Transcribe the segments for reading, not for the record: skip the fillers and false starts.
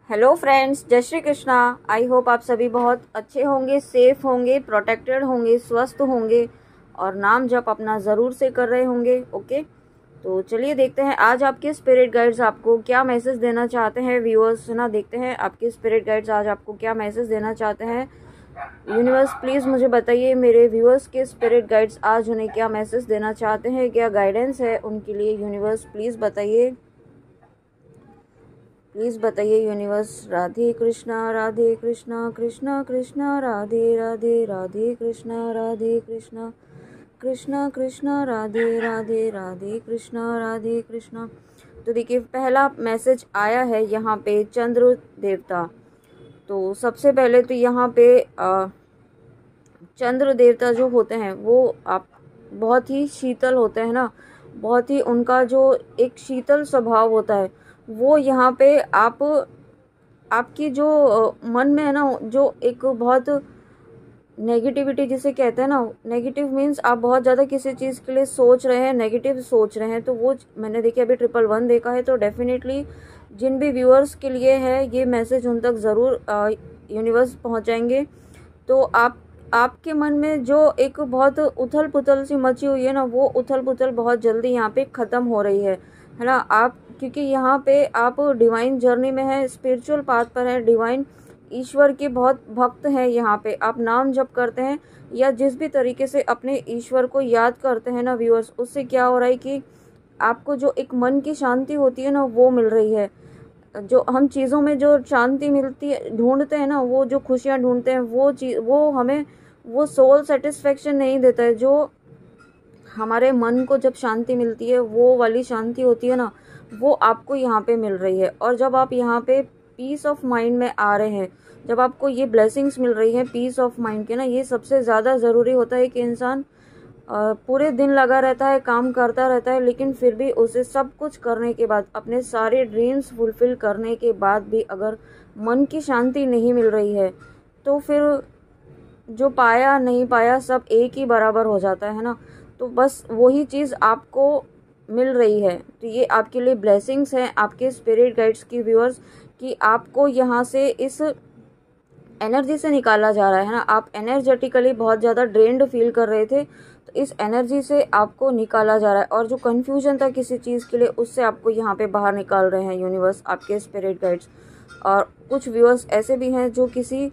Hello friends, जय Shri Krishna. I hope आप सभी बहुत अच्छे होंगे, सेफ होंगे, प्रोटेक्टेड होंगे, स्वस्थ होंगे और नाम जप अपना ज़रूर से कर रहे होंगे। ओके, तो चलिए देखते हैं आज आपके स्पिरिट गाइड्स आपको क्या मैसेज देना चाहते हैं। व्यूअर्स ना, देखते हैं आपके स्पिरिट गाइड्स आज आपको क्या मैसेज देना चाहते हैं। यूनिवर्स प्लीज़ मुझे बताइए, मेरे व्यूअर्स के स्पिरिट गाइड्स आज उन्हें क्या मैसेज देना चाहते हैं, क्या गाइडेंस है उनके लिए। यूनिवर्स प्लीज़ बताइए, प्लीज़ बताइए यूनिवर्स। राधे कृष्णा कृष्णा कृष्णा राधे राधे, राधे कृष्णा कृष्णा कृष्णा राधे राधे, राधे कृष्णा। तो देखिए, पहला मैसेज आया है यहाँ पे चंद्र देवता। तो सबसे पहले तो यहाँ पे चंद्र देवता जो होते हैं वो आप बहुत ही शीतल होते हैं ना, बहुत ही उनका जो एक शीतल स्वभाव होता है वो यहाँ पे आपकी जो मन में है ना, जो एक बहुत नेगेटिविटी जिसे कहते हैं ना, नेगेटिव मीन्स आप बहुत ज़्यादा किसी चीज़ के लिए सोच रहे हैं, नेगेटिव सोच रहे हैं। तो वो मैंने देखिए अभी 111 देखा है। तो डेफिनेटली जिन भी व्यूअर्स के लिए है ये मैसेज उन तक ज़रूर यूनिवर्स पहुँचाएंगे। तो आपके मन में जो एक बहुत उथल पुथल सी मची हुई है ना, वो उथल पुथल बहुत जल्दी यहाँ पे ख़त्म हो रही है ना। आप क्योंकि यहाँ पे आप डिवाइन जर्नी में है, स्पिरिचुअल पाथ पर है, डिवाइन ईश्वर के बहुत भक्त हैं। यहाँ पे आप नाम जप करते हैं या जिस भी तरीके से अपने ईश्वर को याद करते हैं ना व्यूअर्स, उससे क्या हो रहा है कि आपको जो एक मन की शांति होती है ना वो मिल रही है। जो हम चीज़ों में जो शांति मिलती है, ढूंढते हैं ना, वो जो खुशियाँ ढूंढते हैं वो चीज़, वो हमें वो सोल सेटिस्फेक्शन नहीं देता है। जो हमारे मन को जब शांति मिलती है वो वाली शांति होती है ना, वो आपको यहाँ पे मिल रही है। और जब आप यहाँ पे पीस ऑफ माइंड में आ रहे हैं, जब आपको ये ब्लेसिंग्स मिल रही हैं पीस ऑफ माइंड के ना, ये सबसे ज़्यादा ज़रूरी होता है कि इंसान पूरे दिन लगा रहता है, काम करता रहता है, लेकिन फिर भी उसे सब कुछ करने के बाद, अपने सारे ड्रीम्स फुलफिल करने के बाद भी अगर मन की शांति नहीं मिल रही है तो फिर जो पाया नहीं पाया सब एक ही बराबर हो जाता है ना। तो बस वही चीज़ आपको मिल रही है। तो ये आपके लिए ब्लेसिंग्स हैं आपके स्पिरिट गाइड्स की व्यूअर्स, कि आपको यहाँ से इस एनर्जी से निकाला जा रहा है ना। आप एनर्जेटिकली बहुत ज़्यादा ड्रेन्ड फील कर रहे थे, तो इस एनर्जी से आपको निकाला जा रहा है। और जो कन्फ्यूजन था किसी चीज़ के लिए, उससे आपको यहाँ पे बाहर निकाल रहे हैं यूनिवर्स, आपके स्पिरिट गाइड्स। और कुछ व्यूअर्स ऐसे भी हैं जो किसी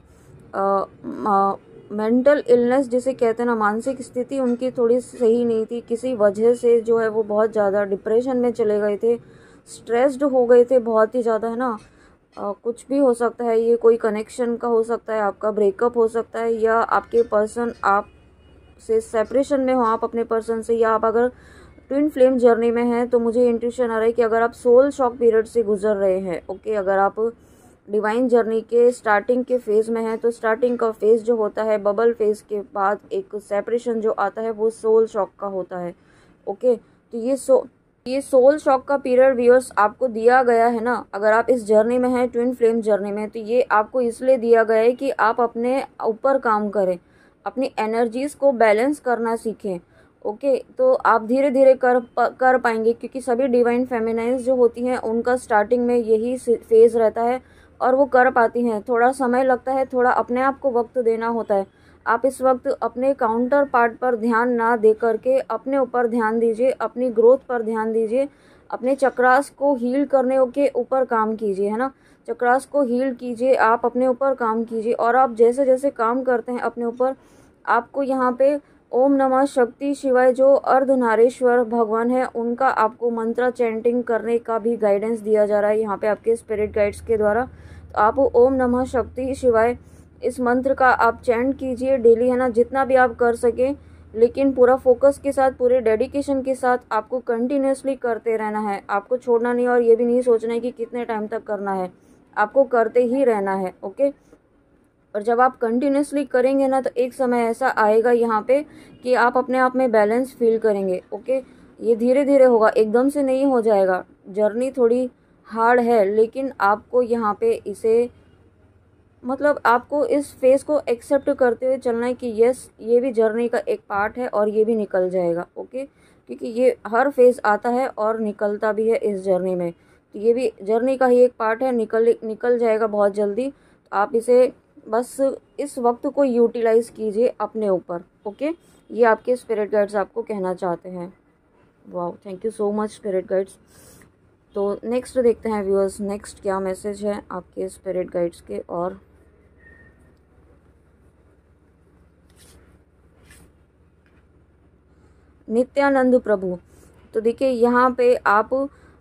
मेंटल इलनेस जिसे कहते हैं ना, मानसिक स्थिति उनकी थोड़ी सही नहीं थी, किसी वजह से जो है वो बहुत ज़्यादा डिप्रेशन में चले गए थे, स्ट्रेस्ड हो गए थे बहुत ही ज़्यादा, है ना। कुछ भी हो सकता है, ये कोई कनेक्शन का हो सकता है, आपका ब्रेकअप हो सकता है, या आपके पर्सन आप से सेपरेशन में हो आप अपने पर्सन से, या आप अगर ट्विन फ्लेम जर्नी में हैं तो मुझे इंट्यूशन आ रहा है कि अगर आप सोल शॉक पीरियड से गुजर रहे हैं। ओके, अगर आप डिवाइन जर्नी के स्टार्टिंग के फेज़ में है तो स्टार्टिंग का फेज़ जो होता है, बबल फेज़ के बाद एक सेपरेशन जो आता है वो सोल शॉक का होता है। ओके, तो ये सोल शॉक का पीरियड व्यूअर्स आपको दिया गया है ना। अगर आप इस जर्नी में हैं, ट्विन फ्लेम जर्नी में, तो ये आपको इसलिए दिया गया है कि आप अपने ऊपर काम करें, अपनी एनर्जीज़ को बैलेंस करना सीखें। ओके, तो आप धीरे धीरे कर पाएंगे, क्योंकि सभी डिवाइन फेमिनाइन्स जो होती हैं उनका स्टार्टिंग में यही फेज़ रहता है और वो कर पाती हैं। थोड़ा समय लगता है, थोड़ा अपने आप को वक्त देना होता है। आप इस वक्त अपने काउंटर पार्ट पर ध्यान ना दे करके अपने ऊपर ध्यान दीजिए, अपनी ग्रोथ पर ध्यान दीजिए, अपने चक्रास को हील करने के ऊपर काम कीजिए, है ना। चक्रास को हील कीजिए, आप अपने ऊपर काम कीजिए। और आप जैसे जैसे काम करते हैं अपने ऊपर, आपको यहाँ पे ओम नमः शक्ति शिवाय जो अर्धनारीश्वर भगवान है उनका आपको मंत्र चैंटिंग करने का भी गाइडेंस दिया जा रहा है यहाँ पे आपके स्पिरिट गाइड्स के द्वारा। तो आप ओम नमः शक्ति शिवाय इस मंत्र का आप चैंट कीजिए डेली, है ना, जितना भी आप कर सकें, लेकिन पूरा फोकस के साथ, पूरे डेडिकेशन के साथ आपको कंटिन्यूसली करते रहना है, आपको छोड़ना नहीं। और ये भी नहीं सोचना है कि कितने टाइम तक करना है, आपको करते ही रहना है। ओके, और जब आप कंटिन्यूसली करेंगे ना तो एक समय ऐसा आएगा यहाँ पे कि आप अपने आप में बैलेंस फील करेंगे। ओके, ये धीरे धीरे होगा, एकदम से नहीं हो जाएगा। जर्नी थोड़ी हार्ड है, लेकिन आपको यहाँ पे इसे मतलब आपको इस फेज़ को एक्सेप्ट करते हुए चलना है कि यस, ये भी जर्नी का एक पार्ट है और ये भी निकल जाएगा। ओके, क्योंकि ये हर फेज़ आता है और निकलता भी है इस जर्नी में। तो ये भी जर्नी का ही एक पार्ट है, निकल जाएगा बहुत जल्दी। तो आप इसे बस इस वक्त को यूटिलाइज कीजिए अपने ऊपर। ओके, ये आपके स्पिरिट गाइड्स आपको कहना चाहते हैं। वाह, thank you so much spirit guides. तो नेक्स्ट देखते हैं व्यूअर्स, नेक्स्ट क्या मैसेज है आपके स्पिरिट गाइड्स के। और नित्यानंद प्रभु, तो देखिए यहाँ पे आप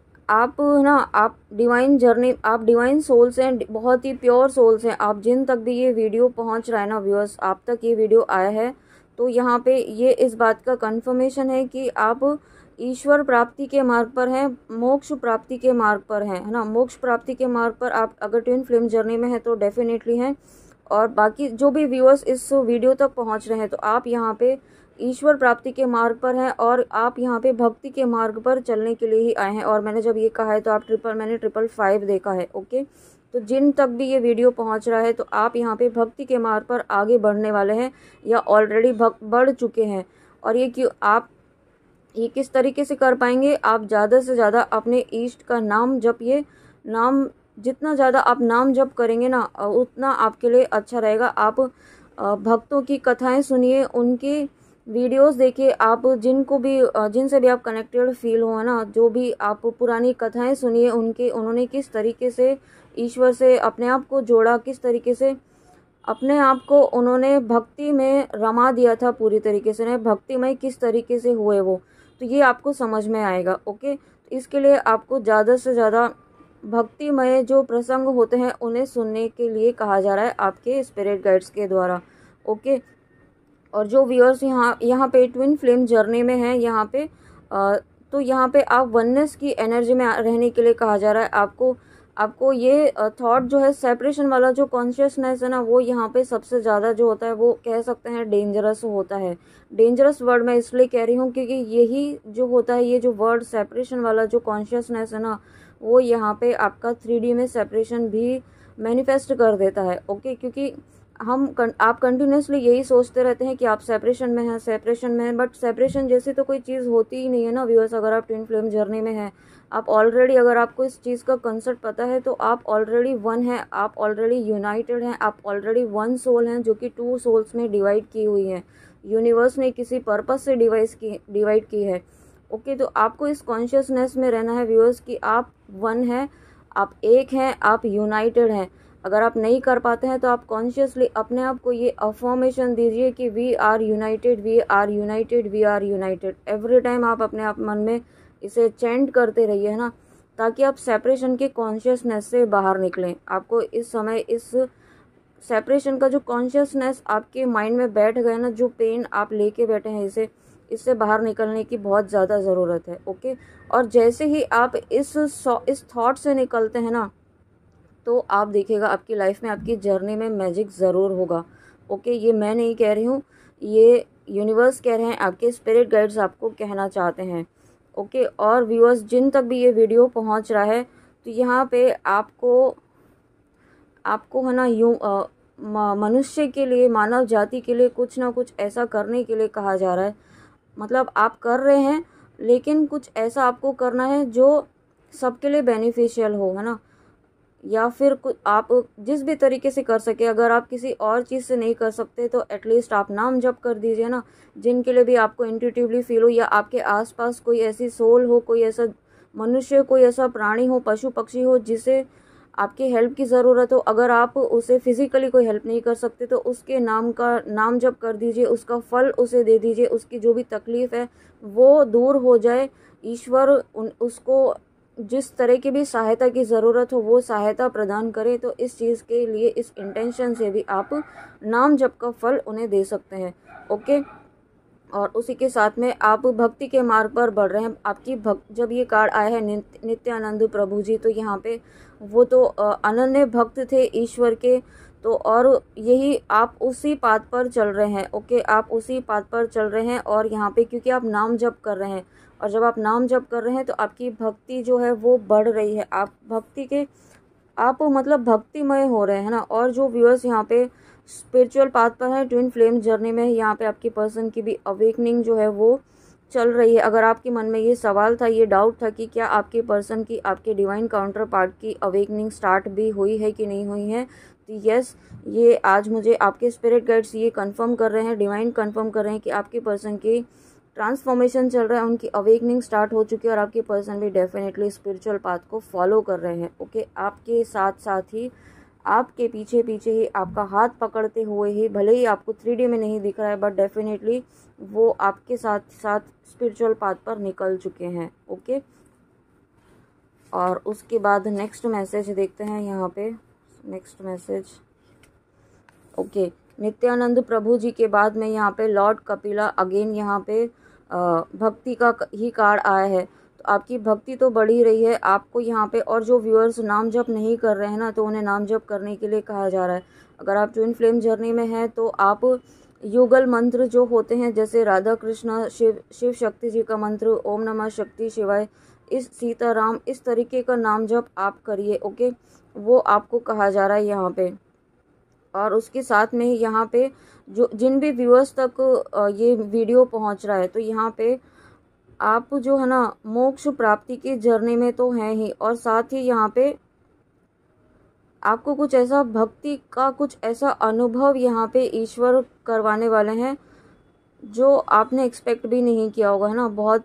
ना, आप डिवाइन जर्नी, आप डिवाइन सोल्स हैं, बहुत ही प्योर सोल्स हैं आप। जिन तक भी ये वीडियो पहुँच रहा है ना व्यूअर्स, आप तक ये वीडियो आया है, तो यहाँ पे ये इस बात का कंफर्मेशन है कि आप ईश्वर प्राप्ति के मार्ग पर हैं, मोक्ष प्राप्ति के मार्ग पर हैं, है ना। मोक्ष प्राप्ति के मार्ग पर आप अगर ट्विन फ्लेम जर्नी में है तो डेफिनेटली हैं। और बाकी जो भी व्यूअर्स इस वीडियो तक पहुंच रहे हैं, तो आप यहाँ पे ईश्वर प्राप्ति के मार्ग पर हैं और आप यहाँ पे भक्ति के मार्ग पर चलने के लिए ही आए हैं। और मैंने जब ये कहा है तो आप मैंने 555 देखा है। ओके, तो जिन तक भी ये वीडियो पहुंच रहा है, तो आप यहाँ पे भक्ति के मार्ग पर आगे बढ़ने वाले हैं या ऑलरेडी बढ़ चुके हैं। और ये क्यों, आप ये किस तरीके से कर पाएंगे, आप ज़्यादा से ज़्यादा अपने इष्ट का नाम जपिए। नाम जितना ज़्यादा आप नाम जप करेंगे ना, उतना आपके लिए अच्छा रहेगा। आप भक्तों की कथाएं सुनिए, उनकी वीडियोस देखिए, आप जिनसे भी आप कनेक्टेड फील हो ना, जो भी आप पुरानी कथाएं सुनिए, उन्होंने किस तरीके से ईश्वर से अपने आप को जोड़ा, किस तरीके से अपने आप को उन्होंने भक्ति में रमा दिया था पूरी तरीके से, भक्ति में किस तरीके से हुए वो, तो ये आपको समझ में आएगा। ओके, तो इसके लिए आपको ज़्यादा से ज़्यादा भक्तिमय जो प्रसंग होते हैं उन्हें सुनने के लिए कहा जा रहा है आपके स्पिरिट गाइड्स के द्वारा। ओके, और जो व्यूअर्स यहाँ पे ट्विन फ्लेम जर्नी में हैं, यहाँ पे तो यहाँ पे आप वननेस की एनर्जी में रहने के लिए कहा जा रहा है। आपको ये थॉट जो है, सेपरेशन वाला जो कॉन्शियसनेस है ना, वो यहाँ पे सबसे ज़्यादा जो होता है वो कह सकते हैं डेंजरस होता है। डेंजरस वर्ड मैं इसलिए कह रही हूँ क्योंकि यही जो होता है, ये जो वर्ड सेपरेशन वाला जो कॉन्शियसनेस है ना, वो यहाँ पे आपका 3D में सेपरेशन भी मैनिफेस्ट कर देता है। ओके, क्योंकि आप कंटिन्यूसली यही सोचते रहते हैं कि आप सेपरेशन में हैं, बट सेपरेशन जैसी तो कोई चीज़ होती ही नहीं है ना व्यूअर्स। अगर आप ट्विन फ्लेम जर्नी में हैं, आप ऑलरेडी, अगर आपको इस चीज़ का कंसेप्ट पता है, तो आप ऑलरेडी वन हैं, आप ऑलरेडी यूनाइटेड हैं, आप ऑलरेडी वन सोल हैं जो कि 2 सोल्स में डिवाइड की हुई है। यूनिवर्स ने किसी पर्पस से डिवाइड की है। ओके, तो आपको इस कॉन्शियसनेस में रहना है व्यूअर्स कि आप वन हैं, आप एक हैं, आप यूनाइटेड हैं। अगर आप नहीं कर पाते हैं तो आप कॉन्शियसली अपने आप को ये अफर्मेशन दीजिए कि we are united, we are united, we are united. Every time आप अपने आप मन में इसे चैंट करते रहिए, है ना, ताकि आप सेपरेशन के कॉन्शियसनेस से बाहर निकलें। आपको इस समय इस सेपरेशन का जो कॉन्शियसनेस आपके माइंड में बैठ गया ना, जो पेन आप लेके बैठे हैं, इससे बाहर निकलने की बहुत ज़्यादा ज़रूरत है। ओके, और जैसे ही आप इस थॉट से निकलते हैं ना, तो आप देखिएगा आपकी लाइफ में, आपकी जर्नी में मैजिक ज़रूर होगा। ओके, ये मैं नहीं कह रही हूँ, ये यूनिवर्स कह रहे हैं, आपके स्पिरिट गाइड्स आपको कहना चाहते हैं। ओके, और व्यूअर्स जिन तक भी ये वीडियो पहुँच रहा है, तो यहाँ पे आपको है ना, मनुष्य के लिए, मानव जाति के लिए कुछ ना कुछ ऐसा करने के लिए कहा जा रहा है। मतलब आप कर रहे हैं, लेकिन कुछ ऐसा आपको करना है जो सबके लिए बेनिफिशियल हो, है ना, या फिर कुछ आप जिस भी तरीके से कर सके। अगर आप किसी और चीज़ से नहीं कर सकते तो एटलीस्ट आप नाम जप कर दीजिए ना, जिनके लिए भी आपको इंट्यूटिवली फील हो, या आपके आसपास कोई ऐसी सोल हो, कोई ऐसा मनुष्य, कोई ऐसा प्राणी हो, पशु पक्षी हो, जिसे आपकी हेल्प की ज़रूरत हो। अगर आप उसे फिज़िकली कोई हेल्प नहीं कर सकते तो उसके नाम जप कर दीजिए, उसका फल उसे दे दीजिए, उसकी जो भी तकलीफ़ है वो दूर हो जाए। ईश्वर उसको जिस तरह की भी सहायता की ज़रूरत हो वो सहायता प्रदान करे। तो इस चीज़ के लिए, इस इंटेंशन से भी आप नाम जप का फल उन्हें दे सकते हैं। ओके, और उसी के साथ में आप भक्ति के मार्ग पर बढ़ रहे हैं। आपकी जब ये कार्ड आया है नित्यानंद प्रभु जी, तो यहाँ पे वो तो अनन्य भक्त थे ईश्वर के, तो और यही आप उसी पाथ पर चल रहे हैं। ओके, आप उसी पाथ पर चल रहे हैं, और यहाँ पे क्योंकि आप नाम जप कर रहे हैं, और जब आप नाम जप कर रहे हैं तो आपकी भक्ति जो है वो बढ़ रही है। आप मतलब भक्तिमय हो रहे हैं ना। और जो व्यूअर्स यहाँ पे स्पिरिचुअल पाथ पर है, ट्विन फ्लेम जर्नी में, यहाँ पे आपकी पर्सन की भी अवेकनिंग जो है वो चल रही है, अगर आपके मन में ये सवाल था, ये डाउट था कि क्या आपके पर्सन की, आपके डिवाइन काउंटर पार्ट की अवेकनिंग स्टार्ट भी हुई है कि नहीं हुई है, तो यस, ये आज मुझे आपके स्पिरिट गाइड्स ये कंफर्म कर रहे हैं, डिवाइन कंफर्म कर रहे हैं कि आपके पर्सन की ट्रांसफॉर्मेशन चल रहा है, उनकी अवेकनिंग स्टार्ट हो चुकी है और आपके पर्सन भी डेफिनेटली स्पिरिचुअल पाथ को फॉलो कर रहे हैं। ओके, आपके साथ साथ ही, आपके पीछे पीछे ही, आपका हाथ पकड़ते हुए ही, भले ही आपको 3D में नहीं दिख रहा है, बट डेफिनेटली वो आपके साथ साथ स्पिरिचुअल पाथ पर निकल चुके हैं। ओके, और उसके बाद नेक्स्ट मैसेज देखते हैं यहाँ पे। Next message, okay, Nityananda Prabhu ji के बाद में यहाँ पे लॉर्ड कपिला अगेन यहाँ पे भक्ति का ही कार्ड आया है। तो आपकी भक्ति तो बढ़ ही रही है आपको यहाँ पे, और जो व्यूअर्स नाम जप नहीं कर रहे हैं ना, तो उन्हें नाम जप करने के लिए कहा जा रहा है। अगर आप ट्विन फ्लेम जर्नी में हैं तो आप युगल मंत्र जो होते हैं, जैसे राधा कृष्ण, शिव शक्ति जी का मंत्र, ओम नमः शक्ति शिवाय, इस सीताराम, इस तरीके का नाम जप आप करिए। ओके, वो आपको कहा जा रहा है यहाँ पे। और उसके साथ में ही यहाँ पे जो जिन भी व्यूअर्स तक ये वीडियो पहुँच रहा है, तो यहाँ पे आप जो है ना मोक्ष प्राप्ति की जर्नी में तो हैं ही, और साथ ही यहाँ पे आपको कुछ ऐसा भक्ति का कुछ ऐसा अनुभव यहाँ पे ईश्वर करवाने वाले हैं जो आपने एक्सपेक्ट भी नहीं किया होगा, है ना। बहुत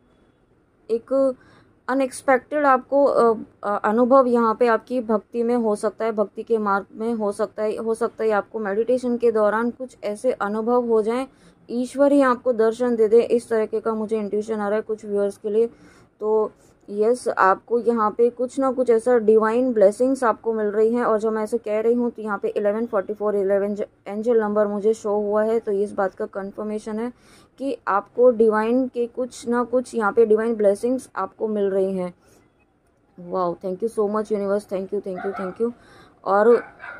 एक अनएक्सपेक्टेड आपको अनुभव यहाँ पे आपकी भक्ति में हो सकता है, भक्ति के मार्ग में हो सकता है आपको मेडिटेशन के दौरान कुछ ऐसे अनुभव हो जाएं, ईश्वर ही आपको दर्शन दे दे, इस तरीके का मुझे इंट्यूशन आ रहा है कुछ व्यूअर्स के लिए। तो यस, आपको यहाँ पे कुछ ना कुछ ऐसा डिवाइन ब्लेसिंग्स आपको मिल रही हैं। और जब मैं ऐसे कह रही हूँ तो यहाँ पे 1144 11 एंजल नंबर मुझे शो हुआ है, तो इस बात का कंफर्मेशन है कि आपको डिवाइन के कुछ ना कुछ यहाँ पे डिवाइन ब्लेसिंग्स आपको मिल रही हैं। Wow, thank you so much universe, thank you thank you thank you. और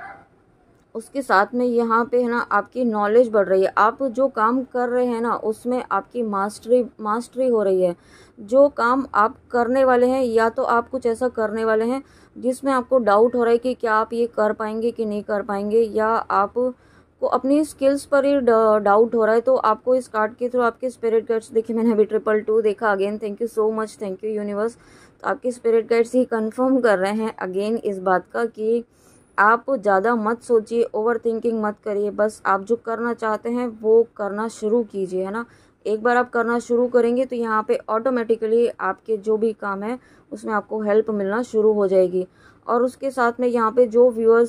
उसके साथ में यहाँ पे है ना आपकी नॉलेज बढ़ रही है, आप जो काम कर रहे हैं ना उसमें आपकी मास्टरी हो रही है। जो काम आप करने वाले हैं, या तो आप कुछ ऐसा करने वाले हैं जिसमें आपको डाउट हो रहा है कि क्या आप ये कर पाएंगे कि नहीं कर पाएंगे, या आप को अपनी स्किल्स पर ही डाउट हो रहा है, तो आपको इस कार्ड के थ्रू आपके स्पिरिट गाइड्स, देखिए मैंने अभी 222 देखा, again thank you so much, thank you universe. तो आपके स्पिरिट गाइड्स ही कंफर्म कर रहे हैं अगेन इस बात का कि आप ज़्यादा मत सोचिए, ओवर थिंकिंग मत करिए, बस आप जो करना चाहते हैं वो करना शुरू कीजिए, है ना। एक बार आप करना शुरू करेंगे तो यहाँ पे ऑटोमेटिकली आपके जो भी काम है उसमें आपको हेल्प मिलना शुरू हो जाएगी। और उसके साथ में यहाँ पे जो व्यूअर्स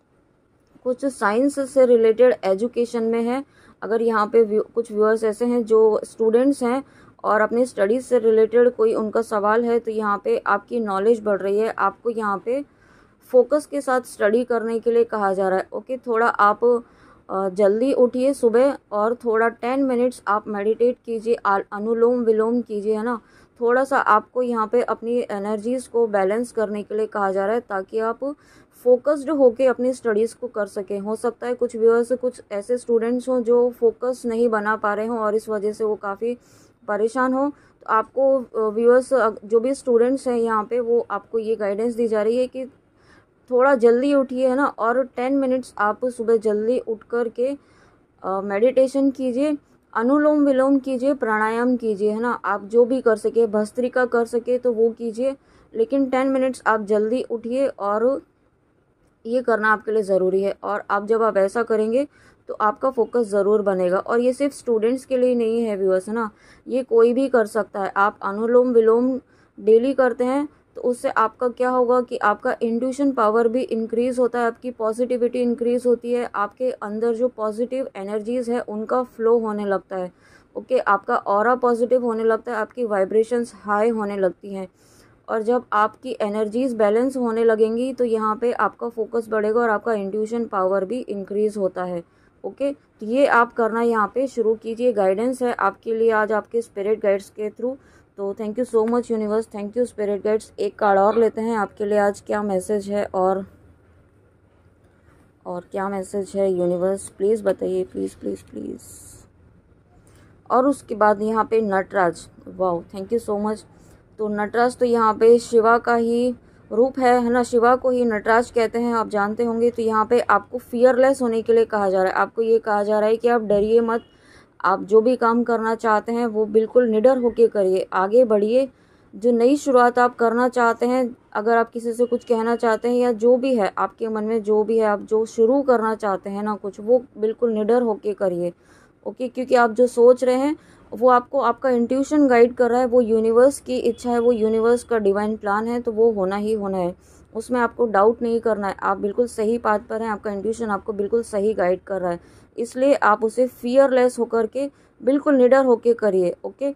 कुछ साइंस से रिलेटेड एजुकेशन में है, अगर यहाँ पे कुछ व्यूअर्स ऐसे हैं जो स्टूडेंट्स हैं और अपनी स्टडीज़ से रिलेटेड कोई उनका सवाल है, तो यहाँ पे आपकी नॉलेज बढ़ रही है, आपको यहाँ पे फोकस के साथ स्टडी करने के लिए कहा जा रहा है। ओके, थोड़ा आप जल्दी उठिए सुबह और थोड़ा 10 मिनट्स आप मेडिटेट कीजिए, अनुलोम विलोम कीजिए, है ना। थोड़ा सा आपको यहाँ पे अपनी एनर्जीज़ को बैलेंस करने के लिए कहा जा रहा है, ताकि आप फोकस्ड होके अपनी स्टडीज़ को कर सकें। हो सकता है कुछ व्यूअर्स, कुछ ऐसे स्टूडेंट्स हों जो फोकस नहीं बना पा रहे हों और इस वजह से वो काफ़ी परेशान हो। तो आपको व्यूअर्स, जो भी स्टूडेंट्स हैं यहाँ पे, वो आपको ये गाइडेंस दी जा रही है कि थोड़ा जल्दी उठिए, है ना, और 10 मिनट्स आप सुबह जल्दी उठ कर के मेडिटेशन कीजिए, अनुलोम विलोम कीजिए, प्राणायाम कीजिए, है ना। आप जो भी कर सके, भस्त्रिका कर सके तो वो कीजिए, लेकिन 10 मिनट्स आप जल्दी उठिए, और ये करना आपके लिए ज़रूरी है। और आप जब आप ऐसा करेंगे तो आपका फोकस ज़रूर बनेगा। और ये सिर्फ स्टूडेंट्स के लिए नहीं है व्यूअर्स, है ना, ये कोई भी कर सकता है। आप अनुलोम विलोम डेली करते हैं तो उससे आपका क्या होगा कि आपका इंट्यूशन पावर भी इंक्रीज़ होता है, आपकी पॉजिटिविटी इंक्रीज़ होती है, आपके अंदर जो पॉजिटिव एनर्जीज़ है उनका फ्लो होने लगता है। ओके, आपका ऑरा पॉजिटिव होने लगता है, आपकी वाइब्रेशंस हाई होने लगती हैं। और जब आपकी एनर्जीज़ बैलेंस होने लगेंगी तो यहाँ पे आपका फोकस बढ़ेगा और आपका इंट्यूशन पावर भी इंक्रीज़ होता है। ओके, तो ये आप करना यहाँ पे शुरू कीजिए, गाइडेंस है आपके लिए आज आपके स्पिरिट गाइड्स के थ्रू। तो thank you so much universe, thank you spirit guides. एक कार्ड और लेते हैं आपके लिए आज क्या मैसेज है, और क्या मैसेज है यूनिवर्स, प्लीज़ बताइए, प्लीज़ प्लीज़ प्लीज़। और उसके बाद यहाँ पे Nataraj, wow thank you so much. तो नटराज तो यहाँ पे शिवा का ही रूप है ना, शिवा को ही नटराज कहते हैं, आप जानते होंगे। तो यहाँ पे आपको फियरलेस होने के लिए कहा जा रहा है, आपको ये कहा जा रहा है कि आप डरिए मत, आप जो भी काम करना चाहते हैं वो बिल्कुल निडर होके करिए, आगे बढ़िए। जो नई शुरुआत आप करना चाहते हैं, अगर आप किसी से कुछ कहना चाहते हैं या जो भी है आपके मन में जो भी है, आप जो शुरू करना चाहते हैं ना कुछ, वो बिल्कुल निडर होके करिए। ओके, क्योंकि आप जो सोच रहे हैं वो आपको आपका इंट्यूशन गाइड कर रहा है, वो यूनिवर्स की इच्छा है, वो यूनिवर्स का डिवाइन प्लान है, तो वो होना ही होना है। उसमें आपको डाउट नहीं करना है, आप बिल्कुल सही पाथ पर हैं, आपका इंट्यूशन आपको बिल्कुल सही गाइड कर रहा है। इसलिए आप उसे फियरलेस होकर के बिल्कुल निडर होके करिए। ओके,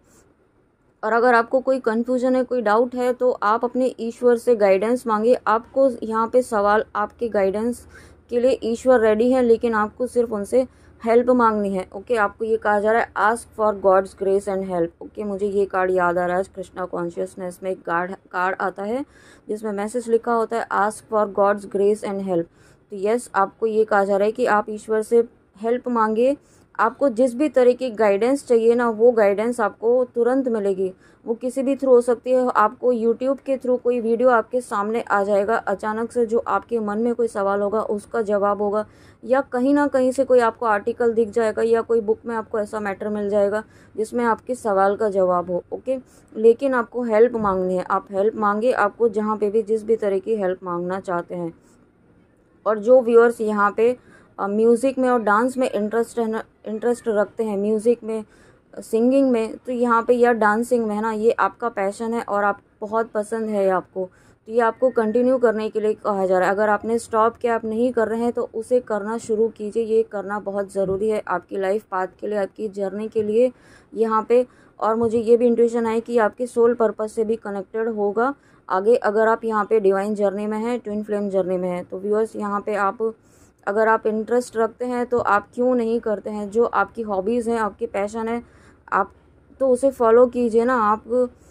और अगर आपको कोई कन्फ्यूजन है, कोई डाउट है, तो आप अपने ईश्वर से गाइडेंस मांगिए। आपको यहाँ पे सवाल, आपके गाइडेंस के लिए ईश्वर रेडी है, लेकिन आपको सिर्फ उनसे हेल्प मांगनी है। ओके, आपको ये कहा जा रहा है ask for god's grace and help. Okay, मुझे ये कार्ड याद आ रहा है, कृष्णा कॉन्शियसनेस में एक कार्ड आता है जिसमें मैसेज लिखा होता है ask for god's grace and help. तो यस, आपको ये कहा जा रहा है कि आप ईश्वर से हेल्प मांगिए। आपको जिस भी तरह की गाइडेंस चाहिए ना, वो गाइडेंस आपको तुरंत मिलेगी। वो किसी भी थ्रू हो सकती है। आपको यूट्यूब के थ्रू कोई वीडियो आपके सामने आ जाएगा अचानक से, जो आपके मन में कोई सवाल होगा उसका जवाब होगा, या कहीं ना कहीं से कोई आपको आर्टिकल दिख जाएगा, या कोई बुक में आपको ऐसा मैटर मिल जाएगा जिसमें आपके सवाल का जवाब हो। ओके, लेकिन आपको हेल्प मांगनी है। आप हेल्प मांगे, आपको जहाँ पे भी जिस भी तरह की हेल्प मांगना चाहते हैं। और जो व्यूअर्स यहाँ पे म्यूज़िक में और डांस में इंटरेस्ट रखते हैं, म्यूज़िक में, सिंगिंग में, तो यहाँ पे या डांसिंग में है ना, ये आपका पैशन है और आप बहुत पसंद है आपको, तो ये आपको कंटिन्यू करने के लिए कहा जा रहा है। अगर आपने स्टॉप किया, आप नहीं कर रहे हैं, तो उसे करना शुरू कीजिए। ये करना बहुत ज़रूरी है आपकी लाइफ पाथ के लिए, आपकी जर्नी के लिए यहाँ पे। और मुझे ये भी इंट्यूशन है कि आपके सोल पर्पस से भी कनेक्टेड होगा आगे, अगर आप यहाँ पे डिवाइन जर्नी में हैं, ट्विन फ्लेम जर्नी में हैं। तो व्यूअर्स, यहाँ पे आप, अगर आप इंटरेस्ट रखते हैं तो आप क्यों नहीं करते हैं? जो आपकी हॉबीज़ हैं, आपके पैशन है, आप तो उसे फॉलो कीजिए ना। आप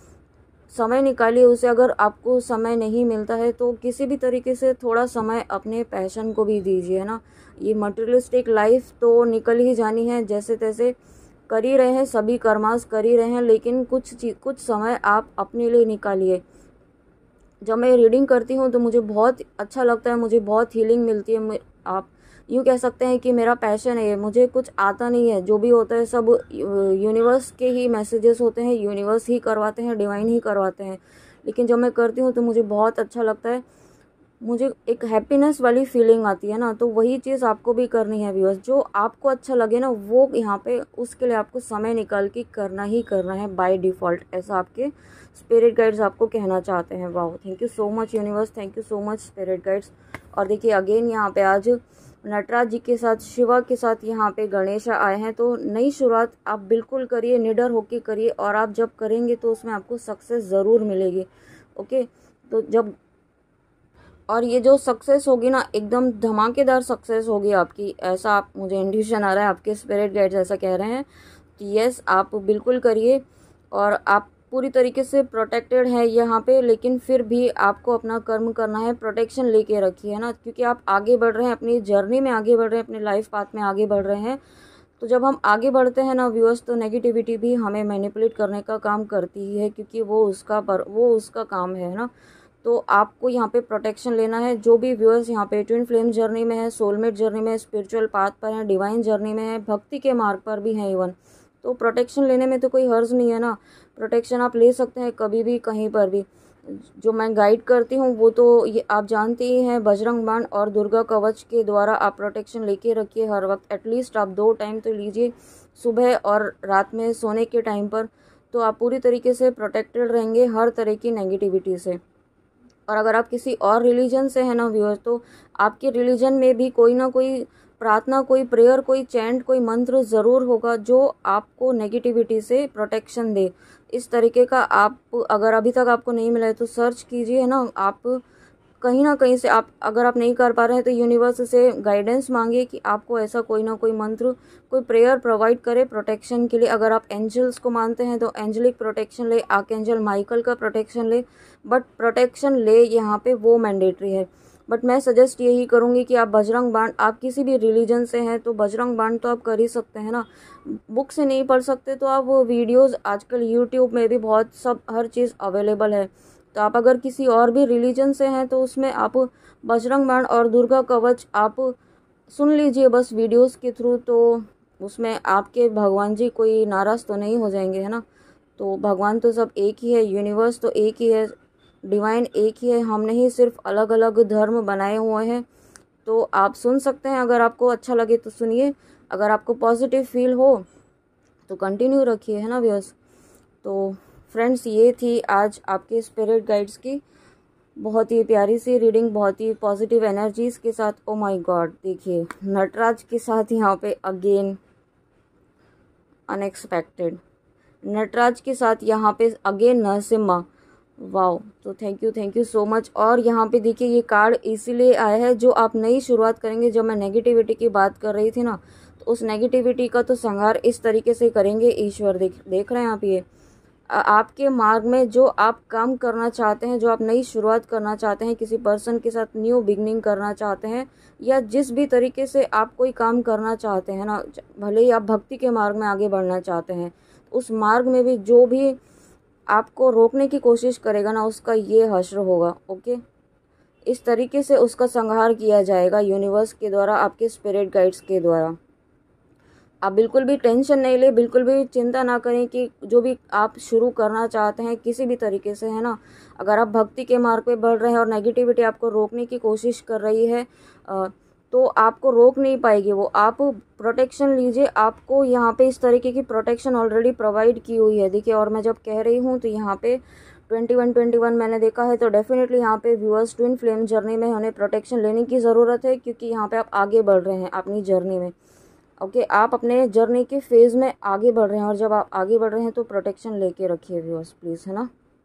समय निकालिए उसे। अगर आपको समय नहीं मिलता है तो किसी भी तरीके से थोड़ा समय अपने पैशन को भी दीजिए ना। ये मटेरियलिस्टिक लाइफ तो निकल ही जानी है, जैसे तैसे कर ही रहे हैं, सभी कर्मास कर ही रहे हैं, लेकिन कुछ समय आप अपने लिए निकालिए। जब मैं रीडिंग करती हूँ तो मुझे बहुत अच्छा लगता है, मुझे बहुत हीलिंग मिलती है। आप यूँ कह सकते हैं कि मेरा पैशन है ये। मुझे कुछ आता नहीं है, जो भी होता है सब यूनिवर्स के ही मैसेजेस होते हैं, यूनिवर्स ही करवाते हैं, डिवाइन ही करवाते हैं। लेकिन जब मैं करती हूँ तो मुझे बहुत अच्छा लगता है, मुझे एक हैप्पीनेस वाली फीलिंग आती है ना। तो वही चीज़ आपको भी करनी है व्यूअर्स। जो आपको अच्छा लगे ना, वो यहाँ पे उसके लिए आपको समय निकाल के करना ही करना है बाय डिफ़ॉल्ट, ऐसा आपके स्पिरिट गाइड्स आपको कहना चाहते हैं। Wow, thank you so much universe, thank you so much spirit guides. और देखिए अगेन यहाँ पे आज नटराज जी के साथ, शिवा के साथ यहाँ पे गणेशा आए हैं। तो नई शुरुआत आप बिल्कुल करिए, निडर होके करिए, और आप जब करेंगे तो उसमें आपको सक्सेस ज़रूर मिलेगी। ओके, तो जब, और ये जो सक्सेस होगी ना, एकदम धमाकेदार सक्सेस होगी आपकी, ऐसा आप, मुझे इंट्यूशन आ रहा है, आपके स्पिरिट गाइड्स ऐसा कह रहे हैं। तो यस, आप बिल्कुल करिए। और आप पूरी तरीके से प्रोटेक्टेड है यहाँ पे, लेकिन फिर भी आपको अपना कर्म करना है, प्रोटेक्शन लेके रखिए, है ना, क्योंकि आप आगे बढ़ रहे हैं, अपनी जर्नी में आगे बढ़ रहे हैं, अपने लाइफ पाथ में आगे बढ़ रहे हैं। तो जब हम आगे बढ़ते हैं ना व्यूअर्स, तो नेगेटिविटी भी हमें मैनिपुलेट करने का काम करती ही है, क्योंकि वो उसका काम है ना। तो आपको यहाँ पे प्रोटेक्शन लेना है। जो भी व्यूअर्स यहाँ पे ट्विन फ्लेम जर्नी में है, सोलमेट जर्नी में है, स्पिरिचुअल पाथ पर है, डिवाइन जर्नी में है, भक्ति के मार्ग पर भी हैं इवन, तो प्रोटेक्शन लेने में तो कोई हर्ज नहीं है ना। प्रोटेक्शन आप ले सकते हैं कभी भी, कहीं पर भी। जो मैं गाइड करती हूँ वो तो ये आप जानते ही हैं, बजरंग बाण और दुर्गा कवच के द्वारा आप प्रोटेक्शन लेके रखिए हर वक्त। एटलीस्ट आप 2 टाइम तो लीजिए, सुबह और रात में सोने के टाइम पर, तो आप पूरी तरीके से प्रोटेक्टेड रहेंगे हर तरह की नेगेटिविटी से। और अगर आप किसी और रिलीजन से हैं ना व्यूअर्स, तो आपके रिलीजन में भी कोई ना कोई प्रार्थना, कोई प्रेयर, कोई चैंट, कोई मंत्र ज़रूर होगा जो आपको नेगेटिविटी से प्रोटेक्शन दे। इस तरीके का आप, अगर अभी तक आपको नहीं मिला है तो सर्च कीजिए, है ना। आप कहीं ना कहीं से, आप अगर आप नहीं कर पा रहे हैं तो यूनिवर्स से गाइडेंस मांगिए कि आपको ऐसा कोई ना कोई मंत्र, कोई प्रेयर प्रोवाइड करे प्रोटेक्शन के लिए। अगर आप एंजल्स को मानते हैं तो एंजलिक प्रोटेक्शन ले, आर्कएंजल माइकल का प्रोटेक्शन ले, बट प्रोटेक्शन ले यहाँ पे वो मैंडेटरी है। बट मैं सजेस्ट यही करूँगी कि आप बजरंग बाण, आप किसी भी रिलीजन से हैं तो बजरंग बाण तो आप कर ही सकते हैं ना। बुक से नहीं पढ़ सकते तो आप वो वीडियोज़, आजकल यूट्यूब में भी बहुत सब हर चीज़ अवेलेबल है। तो आप अगर किसी और भी रिलीजन से हैं तो उसमें आप बजरंग बाण और दुर्गा कवच आप सुन लीजिए बस वीडियोस के थ्रू, तो उसमें आपके भगवान जी कोई नाराज़ तो नहीं हो जाएंगे, है ना। तो भगवान तो सब एक ही है, यूनिवर्स तो एक ही है, डिवाइन एक ही है, हमने ही सिर्फ अलग अलग धर्म बनाए हुए हैं। तो आप सुन सकते हैं, अगर आपको अच्छा लगे तो सुनिए, अगर आपको पॉजिटिव फील हो तो कंटिन्यू रखिए, है ना व्यूअर्स। तो फ्रेंड्स, ये थी आज आपके स्पिरिट गाइड्स की बहुत ही प्यारी सी रीडिंग, बहुत ही पॉजिटिव एनर्जीज के साथ। ओ माय गॉड, देखिए नटराज के साथ यहाँ पे अगेन अनएक्सपेक्टेड, नटराज के साथ यहाँ पे अगेन नरसिम्हा। वाओ, तो थैंक यू सो मच। और यहाँ पे देखिए ये कार्ड इसीलिए आया है, जो आप नई शुरुआत करेंगे, जब मैं नेगेटिविटी की बात कर रही थी ना, तो उस नेगेटिविटी का तो संहार इस तरीके से करेंगे ईश्वर। देख रहे हैं आप, ये आपके मार्ग में जो आप काम करना चाहते हैं, जो आप नई शुरुआत करना चाहते हैं, किसी पर्सन के साथ न्यू बिगनिंग करना चाहते हैं, या जिस भी तरीके से आप कोई काम करना चाहते हैं ना, भले ही आप भक्ति के मार्ग में आगे बढ़ना चाहते हैं, उस मार्ग में भी जो भी आपको रोकने की कोशिश करेगा ना, उसका ये हश्र होगा। ओके, इस तरीके से उसका संहार किया जाएगा यूनिवर्स के द्वारा, आपके स्पिरिट गाइड्स के द्वारा। आप बिल्कुल भी टेंशन नहीं ले, बिल्कुल भी चिंता ना करें कि जो भी आप शुरू करना चाहते हैं किसी भी तरीके से, है ना, अगर आप भक्ति के मार्ग पे बढ़ रहे हैं और नेगेटिविटी आपको रोकने की कोशिश कर रही है, तो आपको रोक नहीं पाएगी वो। आप प्रोटेक्शन लीजिए, आपको यहाँ पे इस तरीके की प्रोटेक्शन ऑलरेडी प्रोवाइड की हुई है। देखिए, और मैं जब कह रही हूँ तो यहाँ पे 21 मैंने देखा है, तो डेफिनेटली यहाँ पे व्यूअर्स ट्विन फ्लेम जर्नी में उन्हें प्रोटेक्शन लेने की ज़रूरत है, क्योंकि यहाँ पे आप आगे बढ़ रहे हैं अपनी जर्नी में। ओके, आप अपने जर्नी के फेज़ में आगे बढ़ रहे हैं, और जब आप आगे बढ़ रहे हैं तो प्रोटेक्शन लेके रखिए व्यूअर्स प्लीज़, है ना।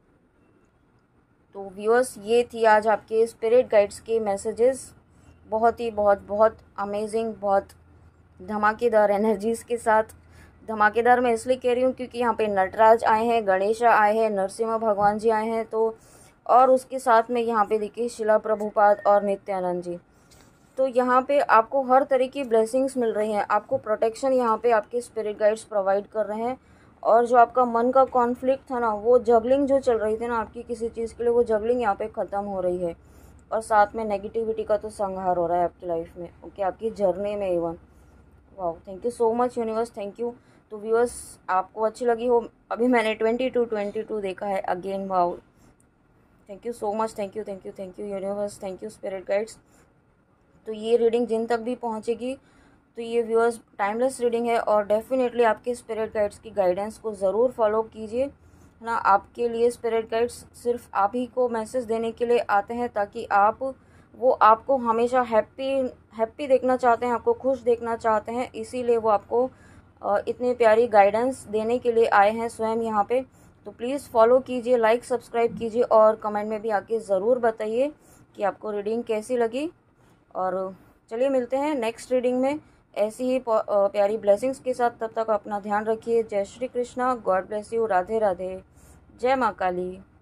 तो व्यूअर्स, ये थी आज आपके स्पिरिट गाइड्स के मैसेजेस, बहुत अमेजिंग, बहुत धमाकेदार एनर्जीज़ के साथ। धमाकेदार मैं इसलिए कह रही हूँ क्योंकि यहाँ पे नटराज आए हैं, गणेशा आए हैं, नरसिम्हा भगवान जी आए हैं, तो और उसके साथ में यहाँ पे देखिए शिला प्रभुपाद और नित्यानंद जी। तो यहाँ पे आपको हर तरह की ब्लेसिंग्स मिल रही हैं, आपको प्रोटेक्शन यहाँ पे आपके स्पिरिट गाइड्स प्रोवाइड कर रहे हैं। और जो आपका मन का कॉन्फ्लिक्ट था ना, वो जगलिंग जो चल रही थी ना आपकी किसी चीज़ के लिए, वो जगलिंग यहाँ पे ख़त्म हो रही है, और साथ में नेगेटिविटी का तो संहार हो रहा है आपकी लाइफ में। ओके, आपकी जर्नी में इवन। वाह, thank you so much universe, thank you. तो व्यूअर्स, आपको अच्छी लगी हो, अभी मैंने 22 देखा है again. Wow, thank you so much, thank you universe, thank you spirit guides. तो ये रीडिंग जिन तक भी पहुंचेगी, तो ये व्यूअर्स टाइमलेस रीडिंग है, और डेफिनेटली आपके स्पिरिट गाइड्स की गाइडेंस को ज़रूर फॉलो कीजिए, है ना। आपके लिए स्पिरिट गाइड्स सिर्फ आप ही को मैसेज देने के लिए आते हैं, ताकि वो आपको हमेशा हैप्पी देखना चाहते हैं, आपको खुश देखना चाहते हैं, इसीलिए वो आपको इतनी प्यारी गाइडेंस देने के लिए आए हैं स्वयं यहाँ पे। तो प्लीज़ फॉलो कीजिए, लाइक सब्सक्राइब कीजिए, और कमेंट में भी आके ज़रूर बताइए कि आपको रीडिंग कैसी लगी। और चलिए मिलते हैं नेक्स्ट रीडिंग में ऐसी ही प्यारी ब्लेसिंग्स के साथ। तब तक अपना ध्यान रखिए। जय Shri Krishna, god bless you, Radhe Radhe, जय माँ काली।